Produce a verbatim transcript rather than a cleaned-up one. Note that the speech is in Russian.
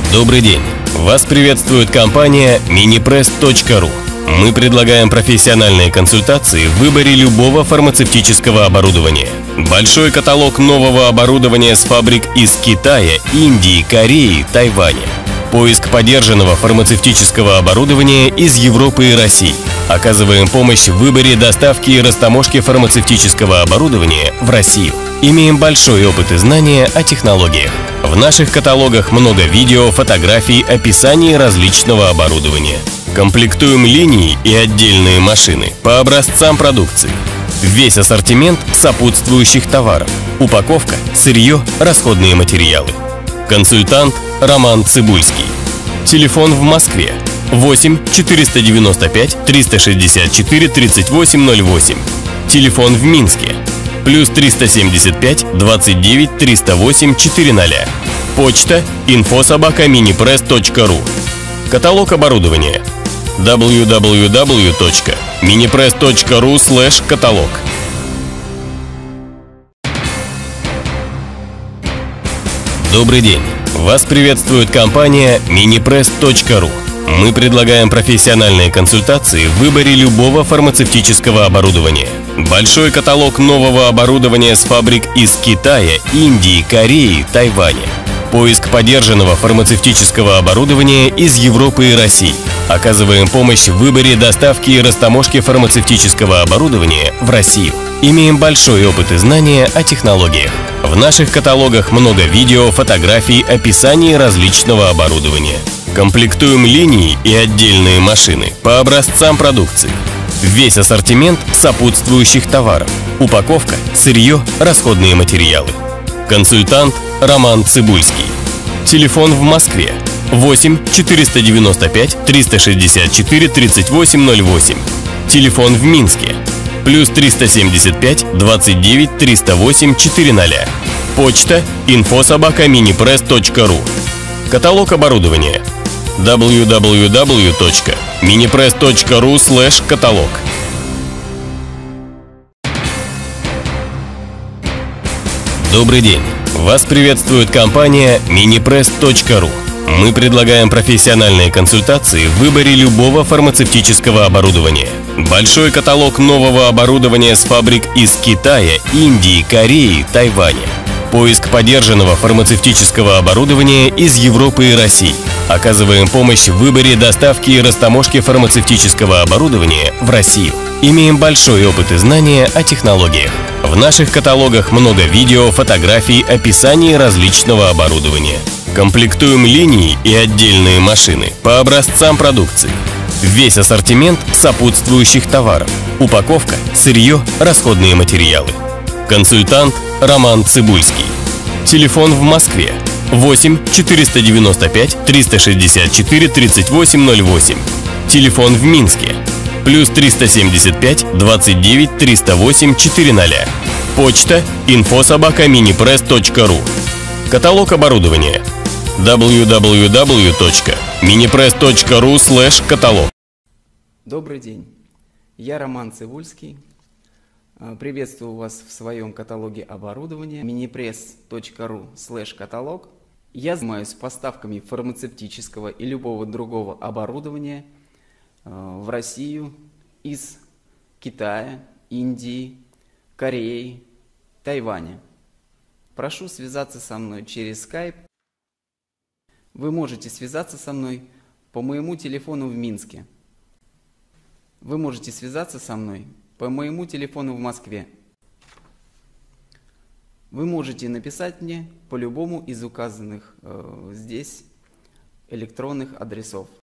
Добрый день! Вас приветствует компания Minipress точка ру. Мы предлагаем профессиональные консультации в выборе любого фармацевтического оборудования. Большой каталог нового оборудования с фабрик из Китая, Индии, Кореи, Тайваня. Поиск подержанного фармацевтического оборудования из Европы и России. Оказываем помощь в выборе доставки и растаможки фармацевтического оборудования в Россию. Имеем большой опыт и знания о технологиях. В наших каталогах много видео, фотографий, описаний различного оборудования. Комплектуем линии и отдельные машины по образцам продукции. Весь ассортимент сопутствующих товаров. Упаковка, сырье, расходные материалы. Консультант Роман Цыбульский. Телефон в Москве восемь четыреста девяносто пять триста шестьдесят четыре тридцать восемь ноль восемь. Телефон в Минске плюс триста семьдесят пять двадцать девять триста восемь четыреста. Почта инфо собака минипресс точка ру. Каталог оборудования дабл ю дабл ю дабл ю точка минипресс точка ру слэш каталог. Добрый день! Вас приветствует компания Minipress точка ру. Мы предлагаем профессиональные консультации в выборе любого фармацевтического оборудования. Большой каталог нового оборудования с фабрик из Китая, Индии, Кореи, Тайваня. Поиск подержанного фармацевтического оборудования из Европы и России. Оказываем помощь в выборе доставки и растаможки фармацевтического оборудования в Россию. Имеем большой опыт и знания о технологиях. В наших каталогах много видео, фотографий, описаний различного оборудования. Комплектуем линии и отдельные машины по образцам продукции. Весь ассортимент сопутствующих товаров. Упаковка, сырье, расходные материалы. Консультант Роман Цыбульский. Телефон в Москве восемь четыреста девяносто пять триста шестьдесят четыре тридцать восемь ноль восемь. Телефон в Минске плюс триста семьдесят пять двадцать девять триста восемь четыреста. Почта инфо собака минипресс точка ру. Каталог оборудования дабл ю дабл ю дабл ю точка минипресс точка ру слэш каталог. Добрый день! Вас приветствует компания Minipress точка ру. Мы предлагаем профессиональные консультации в выборе любого фармацевтического оборудования. Большой каталог нового оборудования с фабрик из Китая, Индии, Кореи, Тайваня. Поиск подержанного фармацевтического оборудования из Европы и России. Оказываем помощь в выборе доставки и растаможки фармацевтического оборудования в Россию. Имеем большой опыт и знания о технологиях. В наших каталогах много видео, фотографий, описаний различного оборудования. Комплектуем линии и отдельные машины по образцам продукции. Весь ассортимент сопутствующих товаров. Упаковка, сырье, расходные материалы. Консультант Роман Цыбульский. Телефон в Москве восемь четыреста девяносто пять триста шестьдесят четыре тридцать восемь ноль восемь. Телефон в Минске плюс триста семьдесят пять двадцать девять триста восемь четыреста. Почта инфо собака минипресс точка ру. Каталог оборудования дабл ю дабл ю дабл ю точка минипресс точка ру слэш каталог. Добрый день, я Роман Цыбульский. Приветствую вас в своем каталоге оборудования минипресс точка ру слэш каталог. Я занимаюсь поставками фармацевтического и любого другого оборудования в Россию из Китая, Индии, Кореи, Тайваня. Прошу связаться со мной через скайп. Вы можете связаться со мной по моему телефону в Минске. Вы можете связаться со мной по моему телефону в Москве. Вы можете написать мне по любому из указанных э, здесь электронных адресов.